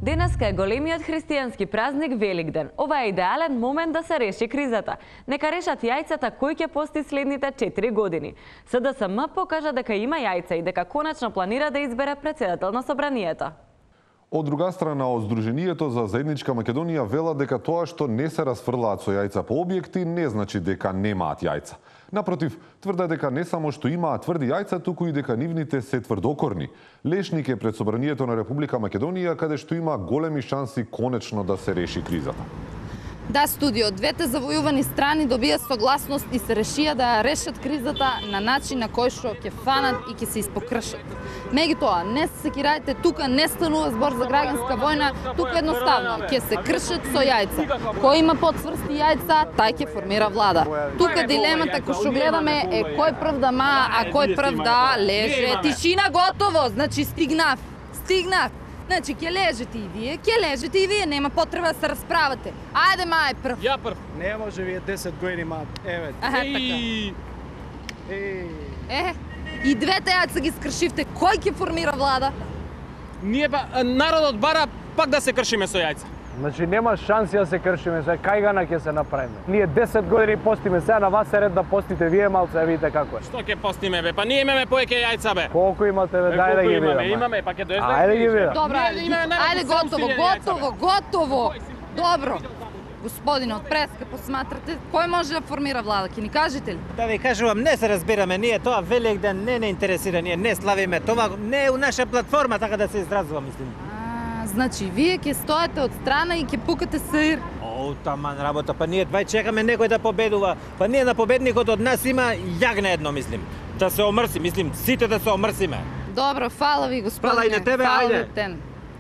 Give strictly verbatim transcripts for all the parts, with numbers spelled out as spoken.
Денеска е големиот христијански празник Великден. Ова е идеален момент да се реши кризата. Нека решат јајцата кој ќе пости следните четири години. СДСМ покажа дека има јајца и дека конечно планира да избере претседател на собранието. Од друга страна, од Сдруженијето за заедничка Македонија вела дека тоа што не се расфрлаат со јајца по објекти не значи дека немаат јајца. Напротив, тврда дека не само што имаат тврди јајца, туку и дека нивните се тврдокорни. Лешник е пред собранието на Република Македонија, каде што има големи шанси конечно да се реши кризата. Да, студио, двете завојувани страни добија согласност и се решија да ја решат кризата на начин на кој што ќе фанат и ќе се испокршат. Меѓутоа, не се секирајте, тука не станува збор за граѓанска војна, тука едноставно ќе се кршат со јајца. Кој има потврсти јајца, тај ќе формира влада. Тука дилемата кој што гледаме е кој прв да ма, а кој прв да леже. Тишина, готово, значи стигнав, стигнав. Значи, ќе лежите и вие, ќе лежите и вие, нема потреба да се расправате. Ајде, мај прв. Ја прв. Не може, вие десет години маат. Еве. Аха, така. Еј. Е, и двете јајца ги скршивте. Кој ќе формира влада? Ние па народот бара пак да се кршиме со јајца. Значи нема шанси да се кршиме, сега кајгана ќе се направиме. Ние десет години постиме, сега на вас е ред да постите вие малце, да видите како е. Што ќе постиме бе? Па ние имаме повеќе јајца бе. Колку имате бе, дај да ги видам. Имаме, имаме, па ќе дојдеш. Ајде ги видам. Добро, ајде, ајде готово, готово, готово. Добро. Господине, од преска посматрате, кој може да формира влада, ќе ни кажете ли? Да ви кажувам, не се разбираме, ние тоа Великден не не интересира, ние не славиме, тоа не е у наша платформа, така да се изразувам, мислим. Значи, вие ќе стоите од страна и ќе пукате сир. О, таман работа, па ние двај чекаме некој да победува. Па ние на победникот од нас има јагне едно, мислим. Да се омрси, мислим, сите да се омрсиме. Добро, фала ви, господине. Фала и на тебе, фала ајде. Тен.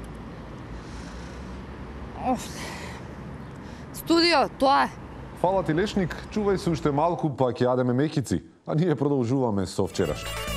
Оф. Студио, тоа е. Фала ти, Лешник, чувај се уште малку, па ќе јадеме мекици, а ние продолжуваме со вчерашно.